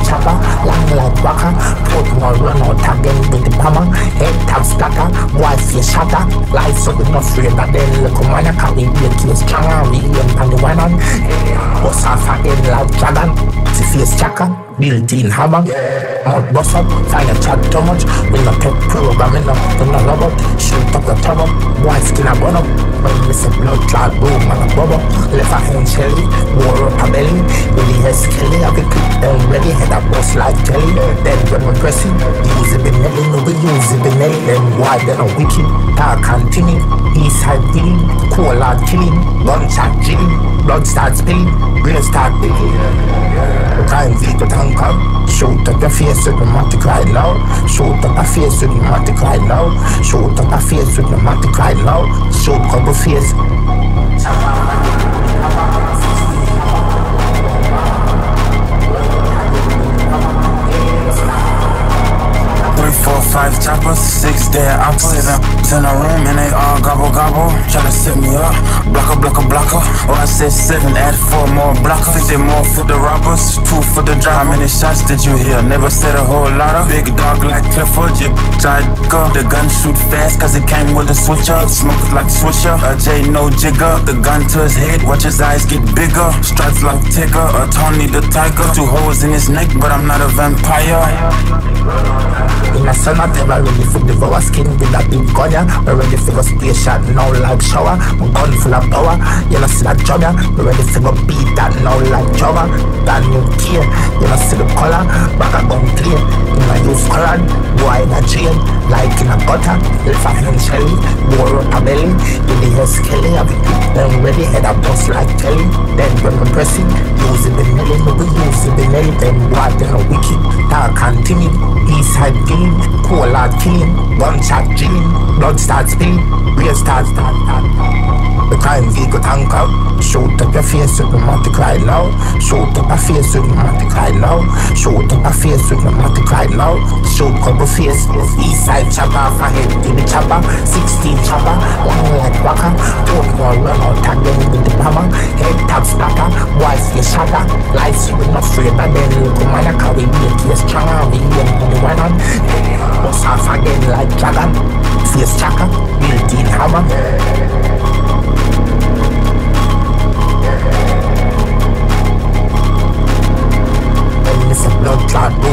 chopper, long like waka. Put more run out again with the hammer. Head tap splatter, boy face shatter. Lights up with no afraid that then look man a carry the case stronger. We aim on the one on. Bust off again like dragon. The face chaka, built-in hammer. Mount bust up, find a chat too much. We no pet programming up, we no robot. Shoot up the turbo, boy skin a gun up. When we say blood clot boom and a bubble. Left a hand shelly, war up a belly. With the head skelly, have it clip down ready. Head a bust like jelly. Then when we pressing, use it Benelli. No we use it Benelli. Then why they no wicked, dark and timid. East side killing, cool hard killing. Gunshot chilling, blood start spilling. Green start digging. Time vehicle tank up. Shoot up your face with pneumatic right now. Shoot up your face with pneumatic right now. Shoot up your face with pneumatic right now. Shoot couple face. 5 choppers, 6 dead apples. 7 in a room and they all gobble gobble. Tryna set me up, blocker. Or I said 7, add 4 more blockers. 50 more for the robbers, 2 for the drive. How many shots did you hear? Never said a whole lot of. Big dog like Clifford, you tried to go. The gun shoot fast cause it came with a switcher. Smoke like Swisher, a J no jigger. The gun to his head, watch his eyes get bigger. Stripes like Tigger, or Tony the Tiger. 2 holes in his neck, but I'm not a vampire. In a sun, I never ready for devour skin with a big gun, yeah. We're ready for go spray shot now like shower. My gun full of power, you know see that drum, yeah. We're ready for go beat that now like Java. That new gear, you know see the color. Back a gun clean, in a use current. Boy in a chain, like in a gutter. Left a hand shelly, war up a belly. In the hair skelly, have it then ready. Head a bust like jelly. Then when we're pressing, use it Benelli. No we use it Benelli. Then why they no wicked, dark and timid. East side killing, cool hard killing. Gunshot drilling, blood starts spilling. Real start. The crime vehicle tank up. Shoot up your face with pneumatic right now. Shoot up your face with pneumatic right now. Shoot up your face with pneumatic right now. Shoot couple face. East side chopper off a head to the chopper. 16 chopper, long like waka. Don't go run out again with the hammer. Head tap splatter, boy face shatter. Lights you with no afraid that then look man a carry the case stronger. We aim on the one on. Bust off again like dragon. Face chaka, built-in hammer. Blood clot